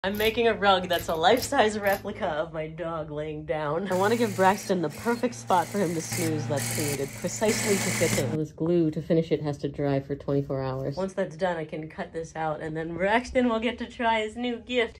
I'm making a rug that's a life-size replica of my dog laying down. I want to give Braxton the perfect spot for him to snooze that's created precisely to fit him. This glue to finish it has to dry for 24 hours. Once that's done, I can cut this out, and then Braxton will get to try his new gift.